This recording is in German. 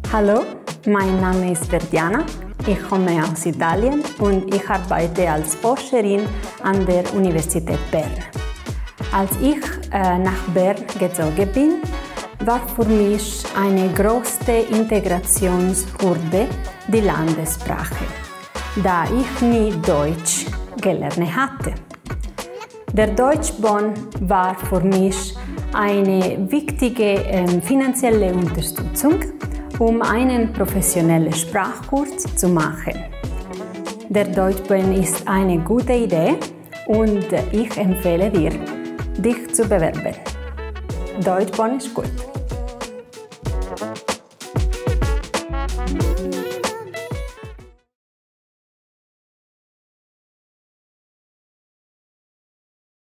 Hallo, mein Name ist Verdiana, ich komme aus Italien und ich arbeite als Forscherin an der Universität Bern. Als ich nach Bern gezogen bin, war für mich eine große Integrationshürde die Landessprache, da ich nie Deutsch gelernt hatte. Der Deutschbonus war für mich eine wichtige finanzielle Unterstützung, um einen professionellen Sprachkurs zu machen. Der Deutschbonus ist eine gute Idee und ich empfehle dir, dich zu bewerben. Deutschbonus ist gut.